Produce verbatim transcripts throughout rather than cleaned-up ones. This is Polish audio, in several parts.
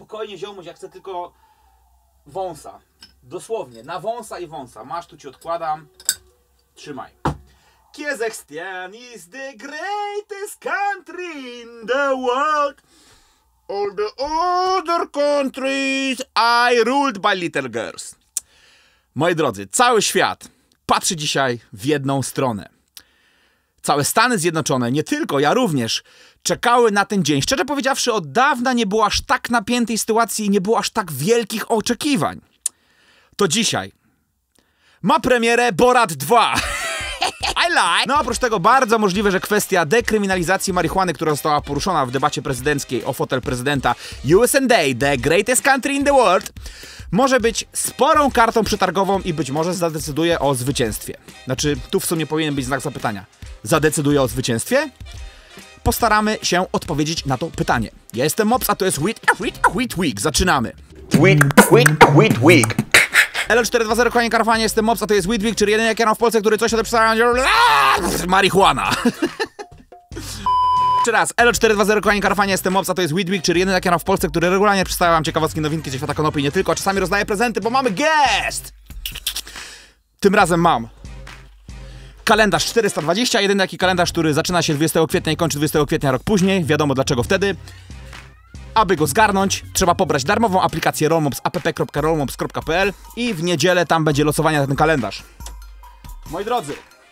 spokojnie ziomuś, ja chcę tylko wąsa. Dosłownie, na wąsa i wąsa. Masz, tu ci odkładam. Trzymaj. Kazakhstan is the greatest country in the world. All the other countries I ruled by little girls. Moi drodzy, cały świat patrzy dzisiaj w jedną stronę. Całe Stany Zjednoczone, nie tylko, ja również, czekały na ten dzień. Szczerze powiedziawszy, od dawna nie było aż tak napiętej sytuacji i nie było aż tak wielkich oczekiwań. To dzisiaj ma premierę Borat dwa. I like. No oprócz tego bardzo możliwe, że kwestia dekryminalizacji marihuany, która została poruszona w debacie prezydenckiej o fotel prezydenta U S A, the greatest country in the world, może być sporą kartą przetargową i być może zadecyduje o zwycięstwie. Znaczy, tu w sumie powinien być znak zapytania. Zadecyduje o zwycięstwie? Postaramy się odpowiedzieć na to pytanie. Ja jestem Mops, a to jest Wheat, Wheat, Wheat Week. Zaczynamy. Wheat, Wheat, Wheat Week. L cztery dwa zero, kochani karfanie, jestem Mops, a to jest Wheat Week, czyli jedyny okienał w Polsce, który coś o tym przedstawia. Marihuana. Jeszcze raz, L cztery dwa zero, kochani karfanie, jestem Mops, a to jest Wheat Week, czyli jedyny okienał w Polsce, który regularnie przedstawia wam ciekawostki, nowinki ze świata konopi, nie tylko, a czasami rozdaje prezenty, bo mamy guest! Tym razem mam kalendarz czterysta dwadzieścia, jedyny taki kalendarz, który zaczyna się dwudziestego kwietnia i kończy dwudziestego kwietnia rok później, wiadomo dlaczego wtedy. Aby go zgarnąć, trzeba pobrać darmową aplikację rollmops app kropka rollmops kropka p l i w niedzielę tam będzie losowanie na ten kalendarz. Moi drodzy,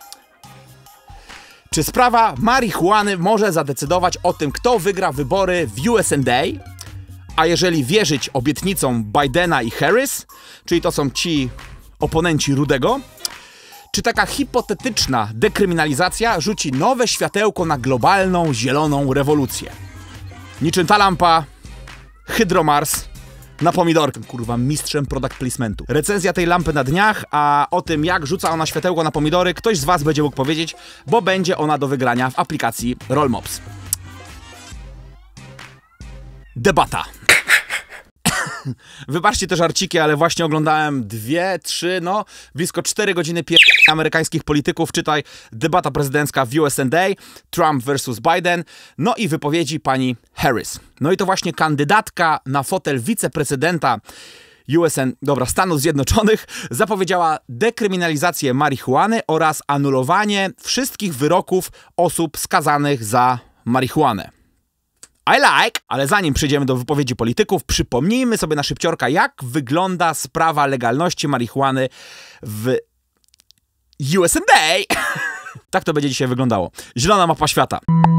czy sprawa marihuany może zadecydować o tym, kto wygra wybory w U S A? A jeżeli wierzyć obietnicom Bidena i Harris, czyli to są ci oponenci Rudego, czy taka hipotetyczna dekryminalizacja rzuci nowe światełko na globalną, zieloną rewolucję? Niczym ta lampa Hydromars na pomidorkę. Kurwa, mistrzem product placementu. Recenzja tej lampy na dniach, a o tym, jak rzuca ona światełko na pomidory, ktoś z was będzie mógł powiedzieć, bo będzie ona do wygrania w aplikacji Rollmops. Debata. Wybaczcie te żarciki, ale właśnie oglądałem dwie, trzy, no blisko cztery godziny pier... amerykańskich polityków, czytaj debata prezydencka w U S A, Trump versus Biden, no i wypowiedzi pani Harris. No i to właśnie kandydatka na fotel wiceprezydenta U S A, dobra, Stanów Zjednoczonych, zapowiedziała dekryminalizację marihuany oraz anulowanie wszystkich wyroków osób skazanych za marihuanę. I like! Ale zanim przejdziemy do wypowiedzi polityków, przypomnijmy sobie na szybciorka, jak wygląda sprawa legalności marihuany w U S A. Tak to będzie dzisiaj wyglądało. Zielona mapa świata.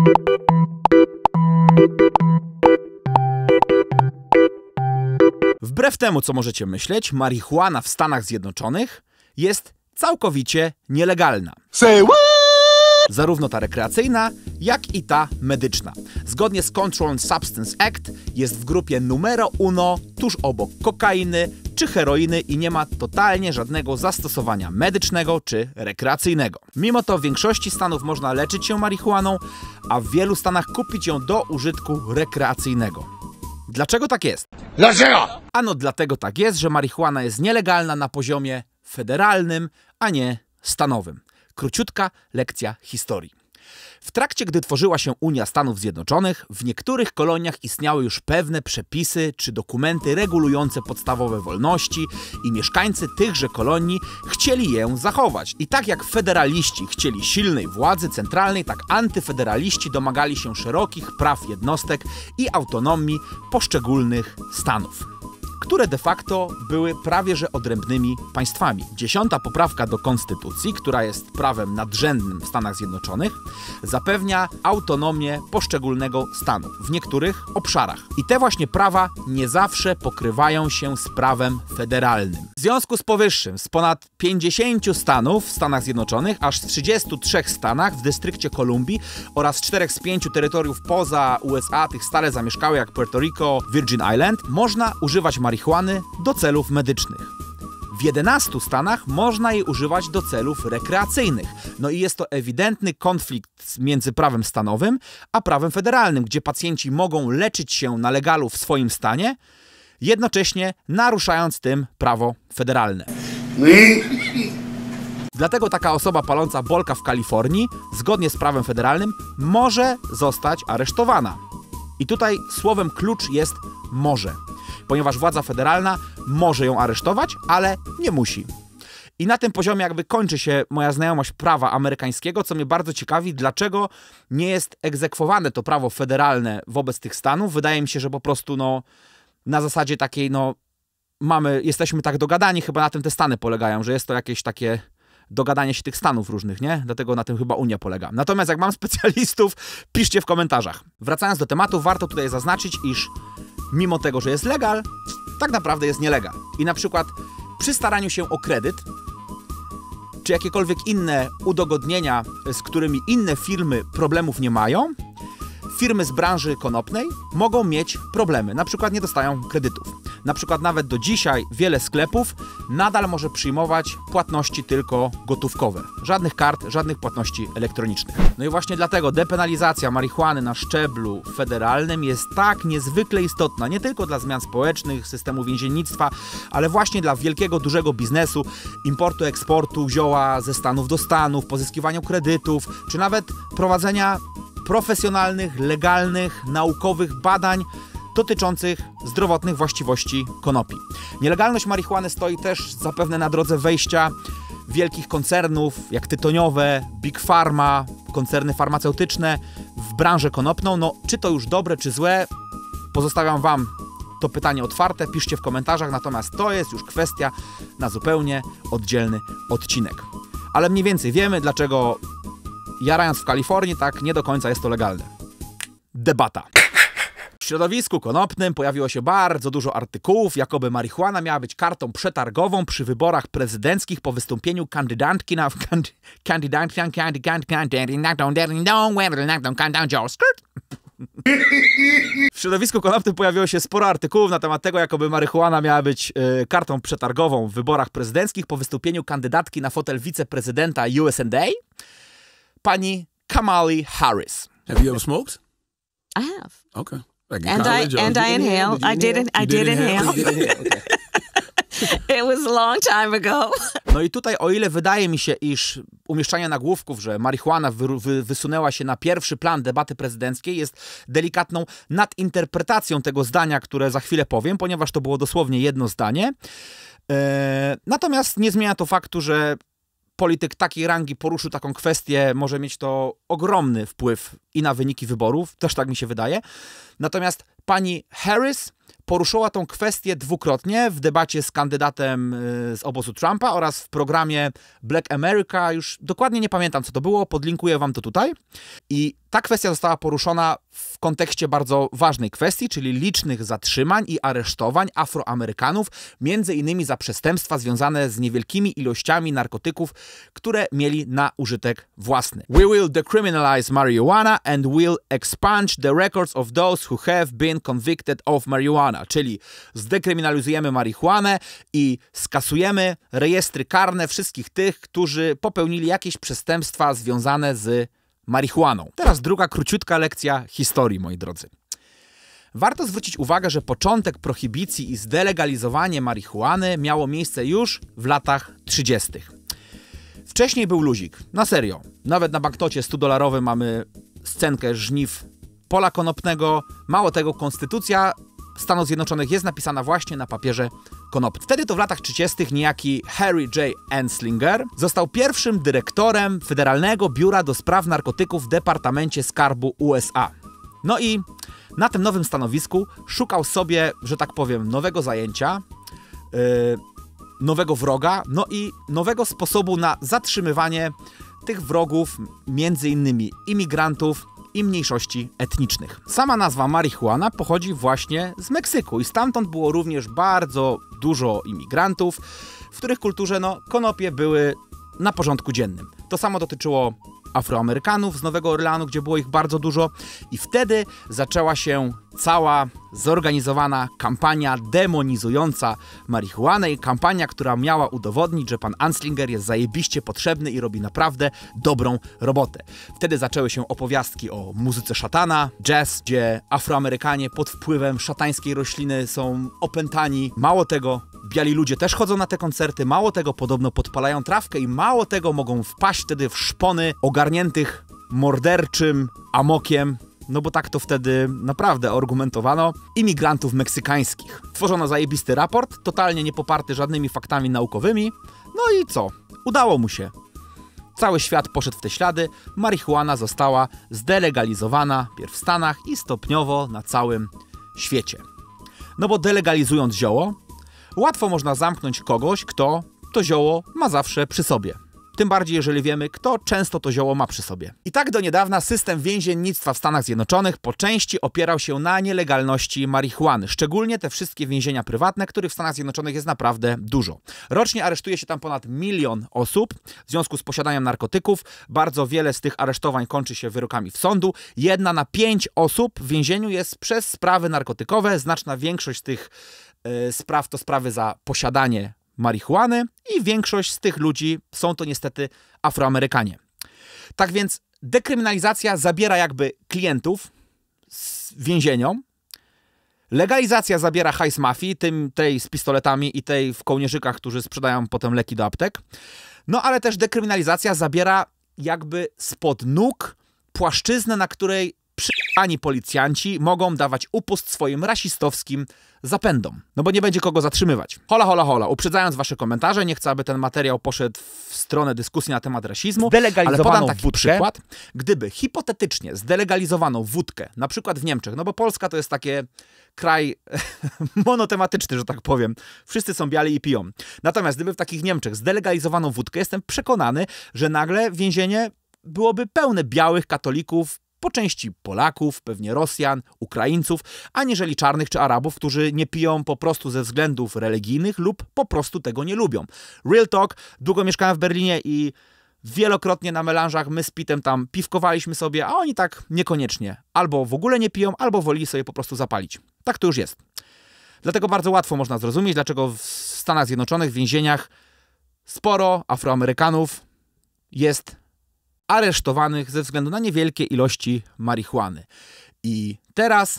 Wbrew temu, co możecie myśleć, marihuana w Stanach Zjednoczonych jest całkowicie nielegalna. Say what? Zarówno ta rekreacyjna, jak i ta medyczna. Zgodnie z Controlled Substance Act jest w grupie numero uno, tuż obok kokainy czy heroiny i nie ma totalnie żadnego zastosowania medycznego czy rekreacyjnego. Mimo to w większości stanów można leczyć się marihuaną, a w wielu stanach kupić ją do użytku rekreacyjnego. Dlaczego tak jest? Dlaczego? Ano dlatego tak jest, że marihuana jest nielegalna na poziomie federalnym, a nie stanowym. Króciutka lekcja historii. W trakcie, gdy tworzyła się Unia Stanów Zjednoczonych, w niektórych koloniach istniały już pewne przepisy czy dokumenty regulujące podstawowe wolności i mieszkańcy tychże kolonii chcieli je zachować. I tak jak federaliści chcieli silnej władzy centralnej, tak antyfederaliści domagali się szerokich praw jednostek i autonomii poszczególnych stanów, które de facto były prawie że odrębnymi państwami. Dziesiąta poprawka do Konstytucji, która jest prawem nadrzędnym w Stanach Zjednoczonych, zapewnia autonomię poszczególnego stanu w niektórych obszarach. I te właśnie prawa nie zawsze pokrywają się z prawem federalnym. W związku z powyższym z ponad pięćdziesięciu stanów w Stanach Zjednoczonych, aż w trzydziestu trzech stanach w Dystrykcie Kolumbii oraz czterech z pięciu terytoriów poza U S A, tych stale zamieszkałe jak Puerto Rico, Virgin Island, można używać marihuany do celów medycznych. W jedenastu stanach można jej używać do celów rekreacyjnych. No i jest to ewidentny konflikt między prawem stanowym a prawem federalnym, gdzie pacjenci mogą leczyć się na legalu w swoim stanie, jednocześnie naruszając tym prawo federalne. Dlatego taka osoba paląca bolka w Kalifornii, zgodnie z prawem federalnym, może zostać aresztowana. I tutaj słowem klucz jest może. ponieważ władza federalna może ją aresztować, ale nie musi. I na tym poziomie jakby kończy się moja znajomość prawa amerykańskiego, co mnie bardzo ciekawi, dlaczego nie jest egzekwowane to prawo federalne wobec tych stanów. Wydaje mi się, że po prostu no, na zasadzie takiej, no, mamy, jesteśmy tak dogadani, chyba na tym te Stany polegają, że jest to jakieś takie dogadanie się tych stanów różnych, nie? Dlatego na tym chyba Unia polega. Natomiast jak mam specjalistów, piszcie w komentarzach. Wracając do tematu, warto tutaj zaznaczyć, iż mimo tego, że jest legal, tak naprawdę jest nielegal. I na przykład przy staraniu się o kredyt, czy jakiekolwiek inne udogodnienia, z którymi inne firmy problemów nie mają, firmy z branży konopnej mogą mieć problemy. Na przykład nie dostają kredytów. Na przykład nawet do dzisiaj wiele sklepów nadal może przyjmować płatności tylko gotówkowe. Żadnych kart, żadnych płatności elektronicznych. No i właśnie dlatego depenalizacja marihuany na szczeblu federalnym jest tak niezwykle istotna. Nie tylko dla zmian społecznych, systemu więziennictwa, ale właśnie dla wielkiego, dużego biznesu, importu, eksportu zioła ze Stanów do Stanów, pozyskiwania kredytów, czy nawet prowadzenia profesjonalnych, legalnych, naukowych badań dotyczących zdrowotnych właściwości konopi. Nielegalność marihuany stoi też zapewne na drodze wejścia wielkich koncernów, jak tytoniowe, Big Pharma, koncerny farmaceutyczne w branżę konopną. No, czy to już dobre, czy złe? Pozostawiam Wam to pytanie otwarte, piszcie w komentarzach, natomiast to jest już kwestia na zupełnie oddzielny odcinek. Ale mniej więcej wiemy, dlaczego jarając w Kalifornii, tak nie do końca jest to legalne. Debata. W środowisku konopnym pojawiło się bardzo dużo artykułów, jakoby marihuana miała być kartą przetargową przy wyborach prezydenckich po wystąpieniu kandydatki na kandydatki W środowisku konopnym pojawiło się sporo artykułów na temat tego, jakoby marihuana miała być y, kartą przetargową w wyborach prezydenckich po wystąpieniu kandydatki na fotel wiceprezydenta U S A, pani Kamali Harris. Have you ever smoked? I have. Okay. Like And I and I inhale. I did it. I did inhale. It was a long time ago. No i tutaj, o ile wydaje mi się, iż umieszczanie nagłówków, że marihuana wy, wy, wysunęła się na pierwszy plan debaty prezydenckiej, jest delikatną nadinterpretacją tego zdania, które za chwilę powiem, ponieważ to było dosłownie jedno zdanie. Eee, natomiast nie zmienia to faktu, że polityk takiej rangi poruszył taką kwestię, może mieć to ogromny wpływ i na wyniki wyborów, też tak mi się wydaje. Natomiast pani Harris poruszyła tą kwestię dwukrotnie w debacie z kandydatem z obozu Trumpa oraz w programie Black America. Już dokładnie nie pamiętam, co to było, podlinkuję wam to tutaj. I ta kwestia została poruszona w kontekście bardzo ważnej kwestii, czyli licznych zatrzymań i aresztowań Afroamerykanów, między innymi za przestępstwa związane z niewielkimi ilościami narkotyków, które mieli na użytek własny. We will decriminalize marijuana and will expunge the records of those who have been convicted of marijuana, czyli zdekryminalizujemy marihuanę i skasujemy rejestry karne wszystkich tych, którzy popełnili jakieś przestępstwa związane z marihuaną. Teraz druga króciutka lekcja historii, moi drodzy. Warto zwrócić uwagę, że początek prohibicji i zdelegalizowanie marihuany miało miejsce już w latach trzydziestych. Wcześniej był luzik, na serio. Nawet na banknocie stu dolarowym mamy scenkę żniw pola konopnego. Mało tego, konstytucja Stanów Zjednoczonych jest napisana właśnie na papierze konopnym. Wtedy to w latach trzydziestych niejaki Harry J. Anslinger został pierwszym dyrektorem Federalnego Biura do Spraw Narkotyków w Departamencie Skarbu U S A. No i na tym nowym stanowisku szukał sobie, że tak powiem, nowego zajęcia, yy, nowego wroga, no i nowego sposobu na zatrzymywanie tych wrogów, między innymi imigrantów i mniejszości etnicznych. Sama nazwa marihuana pochodzi właśnie z Meksyku i stamtąd było również bardzo dużo imigrantów, w których kulturze no, konopie były na porządku dziennym. To samo dotyczyło Afroamerykanów z Nowego Orleanu, gdzie było ich bardzo dużo i wtedy zaczęła się cała zorganizowana kampania demonizująca marihuanę i kampania, która miała udowodnić, że pan Anslinger jest zajebiście potrzebny i robi naprawdę dobrą robotę. Wtedy zaczęły się opowiastki o muzyce szatana, jazz, gdzie Afroamerykanie pod wpływem szatańskiej rośliny są opętani. Mało tego, biali ludzie też chodzą na te koncerty, mało tego, podobno podpalają trawkę i mało tego, mogą wpaść wtedy w szpony ogarniętych morderczym amokiem no bo tak to wtedy naprawdę argumentowano, imigrantów meksykańskich. Tworzono zajebisty raport, totalnie nie poparty żadnymi faktami naukowymi. No i co? Udało mu się. Cały świat poszedł w te ślady, marihuana została zdelegalizowana pierw w Stanach i stopniowo na całym świecie. No bo delegalizując zioło, łatwo można zamknąć kogoś, kto to zioło ma zawsze przy sobie. Tym bardziej, jeżeli wiemy, kto często to zioło ma przy sobie. I tak do niedawna system więziennictwa w Stanach Zjednoczonych po części opierał się na nielegalności marihuany. Szczególnie te wszystkie więzienia prywatne, których w Stanach Zjednoczonych jest naprawdę dużo. Rocznie aresztuje się tam ponad milion osób w związku z posiadaniem narkotyków. Bardzo wiele z tych aresztowań kończy się wyrokami w sądu. Jedna na pięć osób w więzieniu jest przez sprawy narkotykowe. Znaczna większość z tych yy, spraw to sprawy za posiadanie marihuany i większość z tych ludzi są to niestety Afroamerykanie. Tak więc dekryminalizacja zabiera jakby klientów z więzieniom, legalizacja zabiera hajs mafii, tym, tej z pistoletami i tej w kołnierzykach, którzy sprzedają potem leki do aptek, no ale też dekryminalizacja zabiera jakby spod nóg płaszczyznę, na której przyjechani policjanci mogą dawać upust swoim rasistowskim zapędom. No bo nie będzie kogo zatrzymywać. Hola, hola, hola. Uprzedzając wasze komentarze, nie chcę, aby ten materiał poszedł w stronę dyskusji na temat rasizmu, ale podam taki wódkę. Przykład. Gdyby hipotetycznie zdelegalizowano wódkę, na przykład w Niemczech, no bo Polska to jest takie kraj monotematyczny, że tak powiem. Wszyscy są biali i piją. Natomiast gdyby w takich Niemczech zdelegalizowano wódkę, jestem przekonany, że nagle więzienie byłoby pełne białych katolików, po części Polaków, pewnie Rosjan, Ukraińców, aniżeli czarnych czy Arabów, którzy nie piją po prostu ze względów religijnych lub po prostu tego nie lubią. Real talk, długo mieszkałem w Berlinie i wielokrotnie na melanżach my z Pitem tam piwkowaliśmy sobie, a oni tak niekoniecznie. Albo w ogóle nie piją, albo woleli sobie po prostu zapalić. Tak to już jest. Dlatego bardzo łatwo można zrozumieć, dlaczego w Stanach Zjednoczonych, w więzieniach sporo Afroamerykanów jest aresztowanych ze względu na niewielkie ilości marihuany. I teraz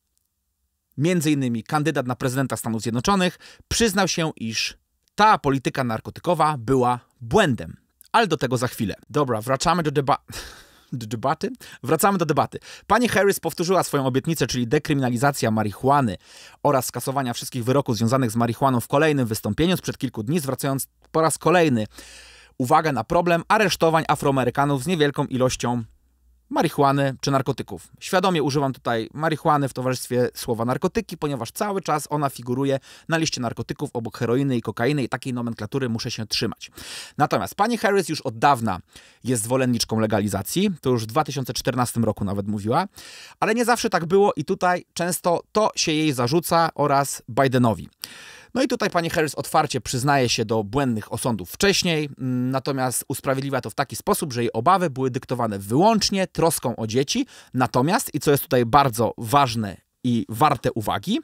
między innymi kandydat na prezydenta Stanów Zjednoczonych przyznał się, iż ta polityka narkotykowa była błędem. Ale do tego za chwilę. Dobra, wracamy do deba do debaty. Wracamy do debaty. Pani Harris powtórzyła swoją obietnicę, czyli dekryminalizacja marihuany oraz skasowania wszystkich wyroków związanych z marihuaną w kolejnym wystąpieniu sprzed kilku dni, zwracając po raz kolejny uwagę na problem aresztowań Afroamerykanów z niewielką ilością marihuany czy narkotyków. Świadomie używam tutaj marihuany w towarzystwie słowa narkotyki, ponieważ cały czas ona figuruje na liście narkotyków obok heroiny i kokainy i takiej nomenklatury muszę się trzymać. Natomiast pani Harris już od dawna jest zwolenniczką legalizacji, to już w dwa tysiące czternastym roku nawet mówiła, ale nie zawsze tak było i tutaj często to się jej zarzuca oraz Bidenowi. No i tutaj pani Harris otwarcie przyznaje się do błędnych osądów wcześniej, natomiast usprawiedliwia to w taki sposób, że jej obawy były dyktowane wyłącznie troską o dzieci. Natomiast, i co jest tutaj bardzo ważne i warte uwagi,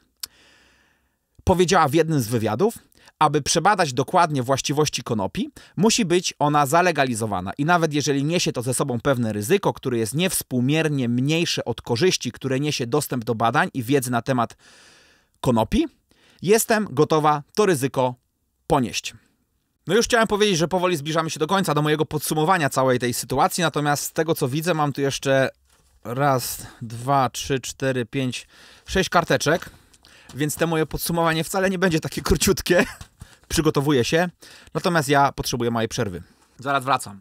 powiedziała w jednym z wywiadów, aby przebadać dokładnie właściwości konopi, musi być ona zalegalizowana. I nawet jeżeli niesie to ze sobą pewne ryzyko, które jest niewspółmiernie mniejsze od korzyści, które niesie dostęp do badań i wiedzy na temat konopi, jestem gotowa to ryzyko ponieść. No już chciałem powiedzieć, że powoli zbliżamy się do końca, do mojego podsumowania całej tej sytuacji, natomiast z tego co widzę mam tu jeszcze raz, dwa, trzy, cztery, pięć, sześć karteczek, więc te moje podsumowanie wcale nie będzie takie króciutkie. Przygotowuję się, natomiast ja potrzebuję małej przerwy. Zaraz wracam.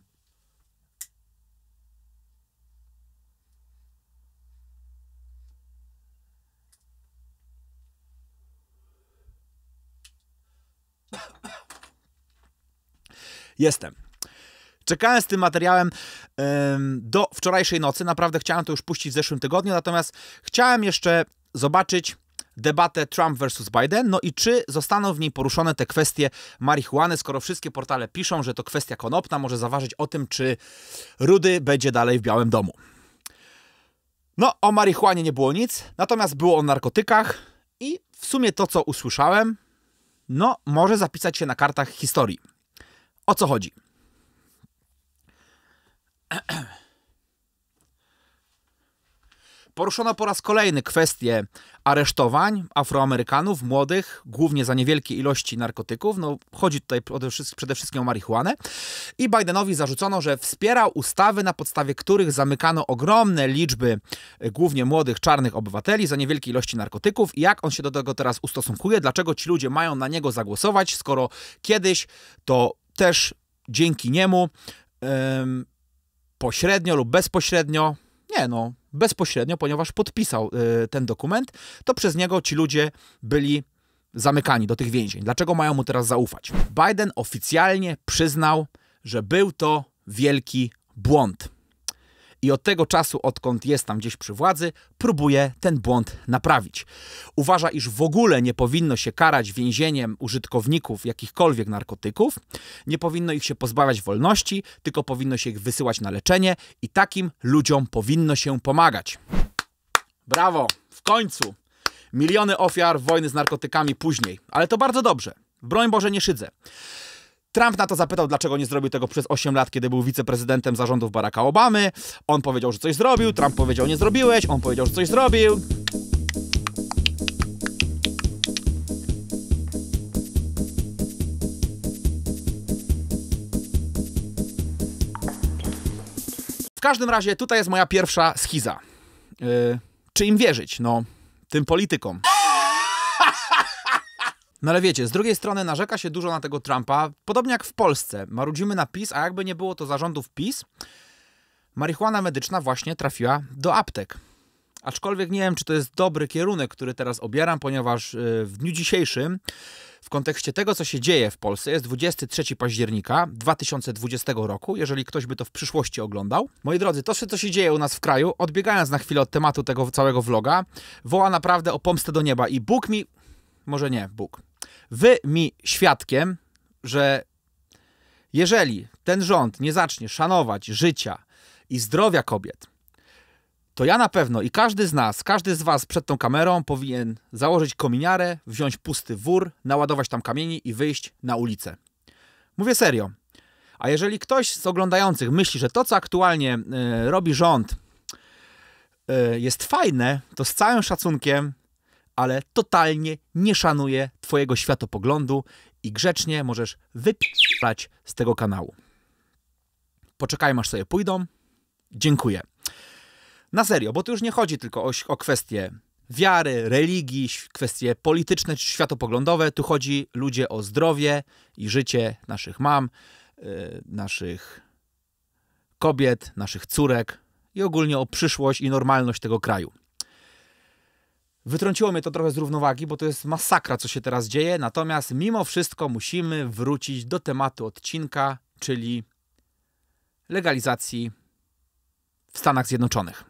Jestem. Czekałem z tym materiałem ym, do wczorajszej nocy. Naprawdę chciałem to już puścić w zeszłym tygodniu, natomiast chciałem jeszcze zobaczyć debatę Trump versus Biden, no i czy zostaną w niej poruszone te kwestie marihuany, skoro wszystkie portale piszą, że to kwestia konopna może zaważyć o tym, czy Rudy będzie dalej w Białym Domu. No, o marihuanie nie było nic, natomiast było o narkotykach i w sumie to, co usłyszałem, no, może zapisać się na kartach historii. O co chodzi? Poruszono po raz kolejny kwestię aresztowań Afroamerykanów, młodych, głównie za niewielkie ilości narkotyków. No, chodzi tutaj przede wszystkim o marihuanę. I Bidenowi zarzucono, że wspierał ustawy, na podstawie których zamykano ogromne liczby głównie młodych, czarnych obywateli za niewielkie ilości narkotyków. I jak on się do tego teraz ustosunkuje? Dlaczego ci ludzie mają na niego zagłosować, skoro kiedyś to też dzięki niemu ym, pośrednio lub bezpośrednio, nie no, bezpośrednio, ponieważ podpisał y, ten dokument, to przez niego ci ludzie byli zamykani do tych więzień. Dlaczego mają mu teraz zaufać? Biden oficjalnie przyznał, że był to wielki błąd. I od tego czasu, odkąd jest tam gdzieś przy władzy, próbuje ten błąd naprawić. Uważa, iż w ogóle nie powinno się karać więzieniem użytkowników jakichkolwiek narkotyków, nie powinno ich się pozbawiać wolności, tylko powinno się ich wysyłać na leczenie i takim ludziom powinno się pomagać. Brawo! W końcu! Miliony ofiar wojny z narkotykami później. Ale to bardzo dobrze. Broń Boże, nie szydzę. Trump na to zapytał, dlaczego nie zrobił tego przez osiem lat, kiedy był wiceprezydentem zarządów Baracka Obamy. On powiedział, że coś zrobił. Trump powiedział, nie zrobiłeś. On powiedział, że coś zrobił. W każdym razie tutaj jest moja pierwsza schiza. Yy, czy im wierzyć? No, tym politykom. No ale wiecie, z drugiej strony narzeka się dużo na tego Trumpa, podobnie jak w Polsce. Marudzimy na PiS, a jakby nie było to zarządów PiS, marihuana medyczna właśnie trafiła do aptek. Aczkolwiek nie wiem, czy to jest dobry kierunek, który teraz obieram, ponieważ w dniu dzisiejszym, w kontekście tego, co się dzieje w Polsce, jest dwudziestego trzeciego października dwa tysiące dwudziestego roku, jeżeli ktoś by to w przyszłości oglądał. Moi drodzy, to, co się dzieje u nas w kraju, odbiegając na chwilę od tematu tego całego vloga, woła naprawdę o pomstę do nieba i Bóg mi... Może nie, Bóg. Wy mi świadkiem, że jeżeli ten rząd nie zacznie szanować życia i zdrowia kobiet, to ja na pewno i każdy z nas, każdy z was przed tą kamerą powinien założyć kominiarę, wziąć pusty wór, naładować tam kamieni i wyjść na ulicę. Mówię serio. A jeżeli ktoś z oglądających myśli, że to, co aktualnie y, robi rząd, y, jest fajne, to z całym szacunkiem, ale totalnie nie szanuje twojego światopoglądu i grzecznie możesz wypisać z tego kanału. Poczekajmy, aż sobie pójdą. Dziękuję. Na serio, bo tu już nie chodzi tylko o, o kwestie wiary, religii, kwestie polityczne czy światopoglądowe. Tu chodzi, ludzie, o zdrowie i życie naszych mam, yy, naszych kobiet, naszych córek i ogólnie o przyszłość i normalność tego kraju. Wytrąciło mnie to trochę z równowagi, bo to jest masakra, co się teraz dzieje. Natomiast mimo wszystko musimy wrócić do tematu odcinka, czyli legalizacji w Stanach Zjednoczonych.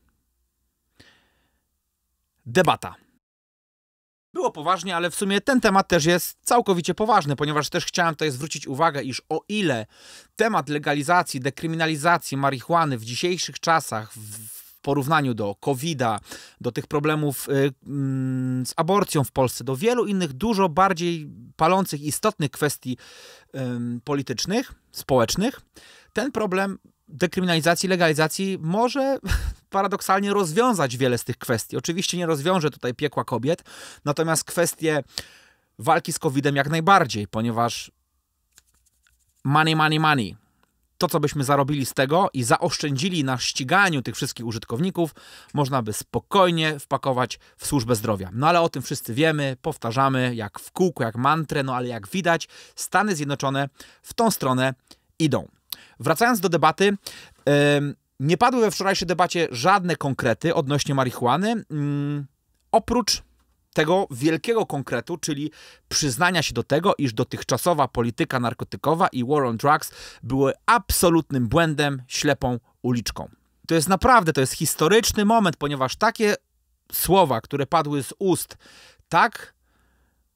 Debata. Było poważnie, ale w sumie ten temat też jest całkowicie poważny, ponieważ też chciałem tutaj zwrócić uwagę, iż o ile temat legalizacji, dekryminalizacji marihuany w dzisiejszych czasach, w w porównaniu do kowida, do tych problemów y, y, z aborcją w Polsce, do wielu innych dużo bardziej palących, istotnych kwestii y, politycznych, społecznych, ten problem dekryminalizacji, legalizacji może paradoksalnie rozwiązać wiele z tych kwestii. Oczywiście nie rozwiąże tutaj piekła kobiet, natomiast kwestie walki z kowidem jak najbardziej, ponieważ money, money, money. To, co byśmy zarobili z tego i zaoszczędzili na ściganiu tych wszystkich użytkowników, można by spokojnie wpakować w służbę zdrowia. No ale o tym wszyscy wiemy, powtarzamy jak w kółko, jak mantrę, no ale jak widać, Stany Zjednoczone w tą stronę idą. Wracając do debaty, yy, nie padły we wczorajszej debacie żadne konkrety odnośnie marihuany, yy, oprócz tego wielkiego konkretu, czyli przyznania się do tego, iż dotychczasowa polityka narkotykowa i war on drugs były absolutnym błędem, ślepą uliczką. To jest naprawdę, to jest historyczny moment, ponieważ takie słowa, które padły z ust tak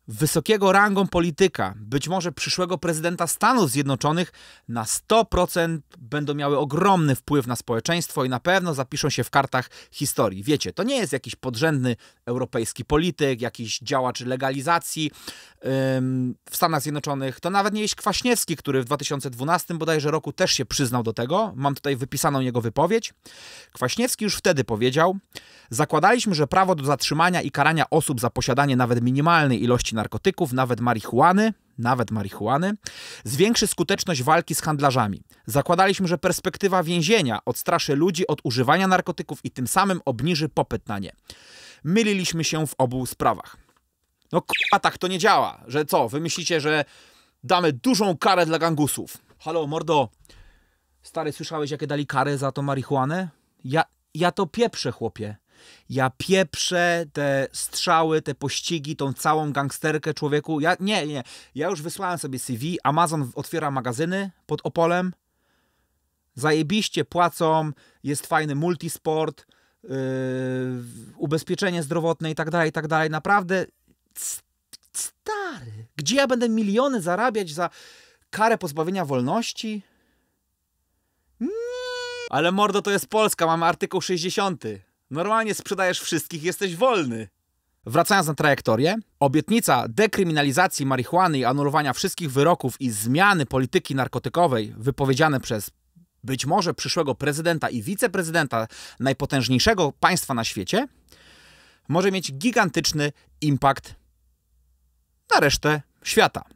wysokiego rangą polityka, być może przyszłego prezydenta Stanów Zjednoczonych, na sto procent będą miały ogromny wpływ na społeczeństwo i na pewno zapiszą się w kartach historii. Wiecie, to nie jest jakiś podrzędny europejski polityk, jakiś działacz legalizacji ym, w Stanach Zjednoczonych. To nawet nie jest Kwaśniewski, który w dwa tysiące dwunastym bodajże roku też się przyznał do tego. Mam tutaj wypisaną jego wypowiedź. Kwaśniewski już wtedy powiedział: zakładaliśmy, że prawo do zatrzymania i karania osób za posiadanie nawet minimalnej ilości narkotyków, nawet marihuany, nawet marihuany, zwiększy skuteczność walki z handlarzami. Zakładaliśmy, że perspektywa więzienia odstraszy ludzi od używania narkotyków i tym samym obniży popyt na nie. Myliliśmy się w obu sprawach. No k***a, tak to nie działa. Że co, wy myślicie, że damy dużą karę dla gangusów? Halo, mordo, stary, słyszałeś, jakie dali kary za tą marihuanę? Ja, ja to pieprzę, chłopie. Ja pieprzę te strzały, te pościgi, tą całą gangsterkę, człowieku. Ja, nie, nie. Ja już wysłałem sobie C V. Amazon otwiera magazyny pod Opolem. Zajebiście płacą. Jest fajny multisport, yy, ubezpieczenie zdrowotne i tak dalej, i tak dalej. Naprawdę, stary. Gdzie ja będę miliony zarabiać za karę pozbawienia wolności? Nie. Ale mordo, to jest Polska. Mamy artykuł sześćdziesiąty. Normalnie sprzedajesz wszystkich, jesteś wolny. Wracając na trajektorię, obietnica dekryminalizacji marihuany i anulowania wszystkich wyroków i zmiany polityki narkotykowej wypowiedziane przez być może przyszłego prezydenta i wiceprezydenta najpotężniejszego państwa na świecie może mieć gigantyczny impact na resztę świata.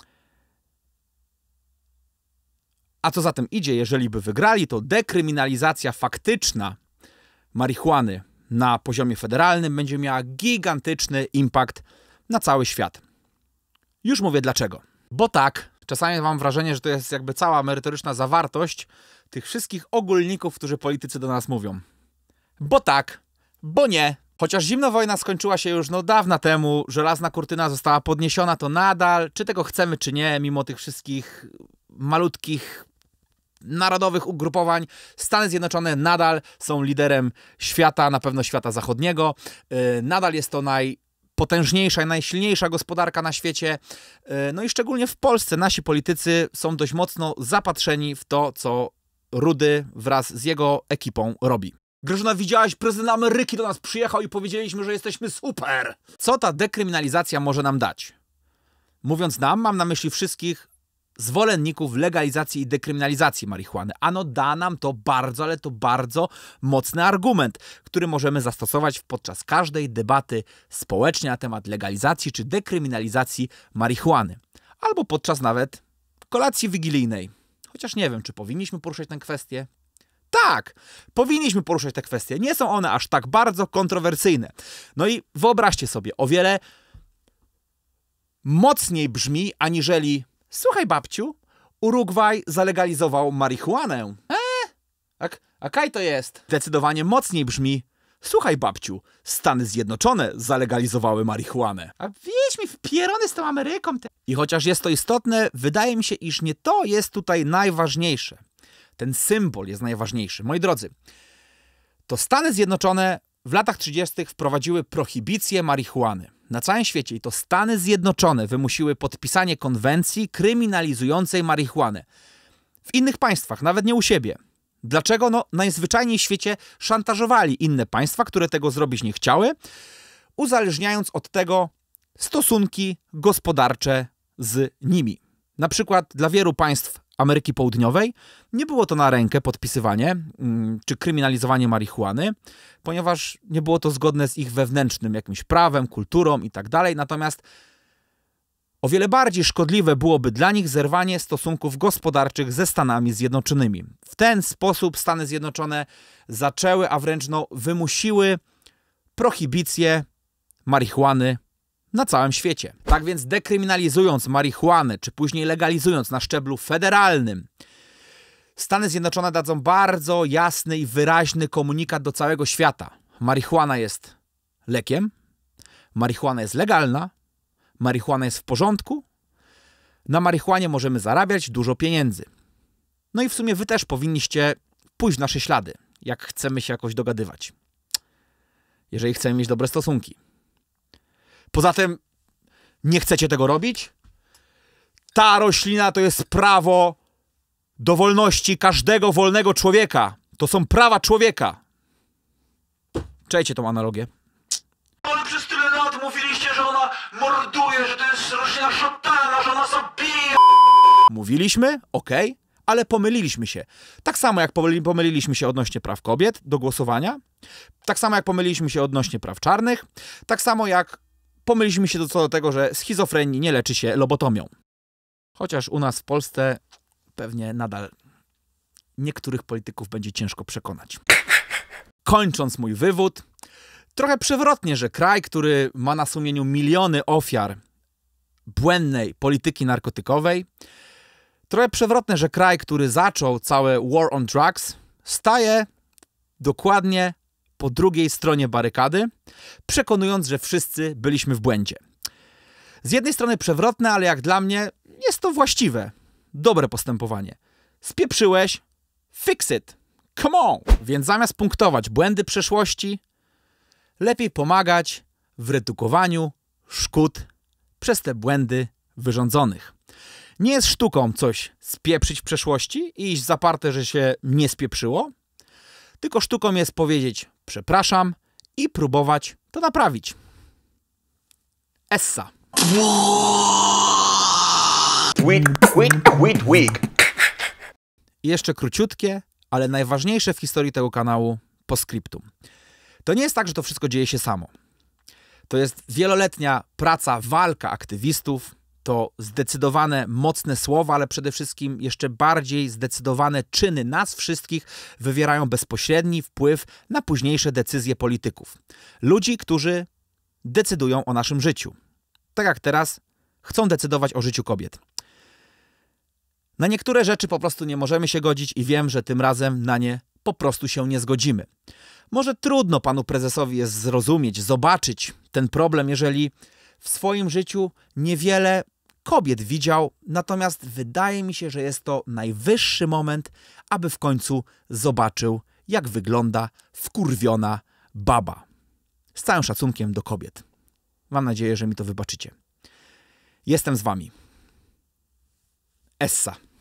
A co za tym idzie, jeżeli by wygrali, to dekryminalizacja faktyczna marihuany na poziomie federalnym będzie miała gigantyczny impact na cały świat. Już mówię dlaczego. Bo tak, czasami mam wrażenie, że to jest jakby cała merytoryczna zawartość tych wszystkich ogólników, którzy politycy do nas mówią. Bo tak, bo nie. Chociaż zimna wojna skończyła się już no dawno temu, żelazna kurtyna została podniesiona, to nadal, czy tego chcemy, czy nie, mimo tych wszystkich malutkich narodowych ugrupowań, Stany Zjednoczone nadal są liderem świata, na pewno świata zachodniego. Yy, nadal jest to najpotężniejsza i najsilniejsza gospodarka na świecie. Yy, no i szczególnie w Polsce nasi politycy są dość mocno zapatrzeni w to, co Rudy wraz z jego ekipą robi. Grażyna, widziałaś, prezydent Ameryki do nas przyjechał i powiedzieliśmy, że jesteśmy super. Co ta dekryminalizacja może nam dać? Mówiąc nam, mam na myśli wszystkich zwolenników legalizacji i dekryminalizacji marihuany. Ano da nam to bardzo, ale to bardzo mocny argument, który możemy zastosować podczas każdej debaty społecznej na temat legalizacji czy dekryminalizacji marihuany. Albo podczas nawet kolacji wigilijnej. Chociaż nie wiem, czy powinniśmy poruszać tę kwestię. Tak, powinniśmy poruszać te kwestie. Nie są one aż tak bardzo kontrowersyjne. No i wyobraźcie sobie, o wiele mocniej brzmi aniżeli: słuchaj, babciu, Urugwaj zalegalizował marihuanę. Eee, a, a kaj to jest? Zdecydowanie mocniej brzmi: słuchaj, babciu, Stany Zjednoczone zalegalizowały marihuanę. A wieź mi w pierony z tą Ameryką. Te... I chociaż jest to istotne, wydaje mi się, iż nie to jest tutaj najważniejsze. Ten symbol jest najważniejszy. Moi drodzy, to Stany Zjednoczone w latach trzydziestych wprowadziły prohibicję marihuany na całym świecie i to Stany Zjednoczone wymusiły podpisanie konwencji kryminalizującej marihuanę. W innych państwach, nawet nie u siebie. Dlaczego? No, najzwyczajniej w świecie szantażowali inne państwa, które tego zrobić nie chciały, uzależniając od tego stosunki gospodarcze z nimi. Na przykład dla wielu państw Ameryki Południowej nie było to na rękę podpisywanie czy kryminalizowanie marihuany, ponieważ nie było to zgodne z ich wewnętrznym jakimś prawem, kulturą i tak dalej. Natomiast o wiele bardziej szkodliwe byłoby dla nich zerwanie stosunków gospodarczych ze Stanami Zjednoczonymi. W ten sposób Stany Zjednoczone zaczęły, a wręcz no, wymusiły prohibicję marihuany na całym świecie. Tak więc dekryminalizując marihuanę, czy później legalizując na szczeblu federalnym, Stany Zjednoczone dadzą bardzo jasny i wyraźny komunikat do całego świata. Marihuana jest lekiem, marihuana jest legalna, marihuana jest w porządku, na marihuanie możemy zarabiać dużo pieniędzy. No i w sumie wy też powinniście pójść w nasze ślady, jak chcemy się jakoś dogadywać. Jeżeli chcemy mieć dobre stosunki. Poza tym Nie chcecie tego robić? Ta roślina to jest prawo do wolności każdego wolnego człowieka. To są prawa człowieka. Czajcie tą analogię. Ale przez tyle lat mówiliście, że ona morduje, że to jest roślina szatana, że ona zabija. Mówiliśmy, okej, okay, ale pomyliliśmy się. Tak samo jak pomyliliśmy się odnośnie praw kobiet do głosowania, tak samo jak pomyliliśmy się odnośnie praw czarnych, tak samo jak pomyliliśmy się co do tego, że schizofrenii nie leczy się lobotomią. Chociaż u nas w Polsce pewnie nadal niektórych polityków będzie ciężko przekonać. Kończąc mój wywód, trochę przewrotnie, że kraj, który ma na sumieniu miliony ofiar błędnej polityki narkotykowej, trochę przewrotne, że kraj, który zaczął całe war on drugs, staje dokładnie po drugiej stronie barykady, przekonując, że wszyscy byliśmy w błędzie. Z jednej strony przewrotne, ale jak dla mnie jest to właściwe, dobre postępowanie. Spieprzyłeś, fix it, come on! Więc zamiast punktować błędy przeszłości, lepiej pomagać w redukowaniu szkód przez te błędy wyrządzonych. Nie jest sztuką coś spieprzyć w przeszłości i iść zaparte, że się nie spieprzyło, tylko sztuką jest powiedzieć przepraszam i próbować to naprawić. Essa. Tweet, tweet, tweet week. I jeszcze króciutkie, ale najważniejsze w historii tego kanału postscriptum. To nie jest tak, że to wszystko dzieje się samo. To jest wieloletnia praca, walka aktywistów, to zdecydowane, mocne słowa, ale przede wszystkim jeszcze bardziej zdecydowane czyny nas wszystkich wywierają bezpośredni wpływ na późniejsze decyzje polityków. Ludzi, którzy decydują o naszym życiu. Tak jak teraz chcą decydować o życiu kobiet. Na niektóre rzeczy po prostu nie możemy się godzić i wiem, że tym razem na nie po prostu się nie zgodzimy. Może trudno panu prezesowi jest zrozumieć, zobaczyć ten problem, jeżeli w swoim życiu niewiele kobiet widział, natomiast wydaje mi się, że jest to najwyższy moment, aby w końcu zobaczył, jak wygląda wkurwiona baba. Z całym szacunkiem do kobiet. Mam nadzieję, że mi to wybaczycie. Jestem z wami. Essa.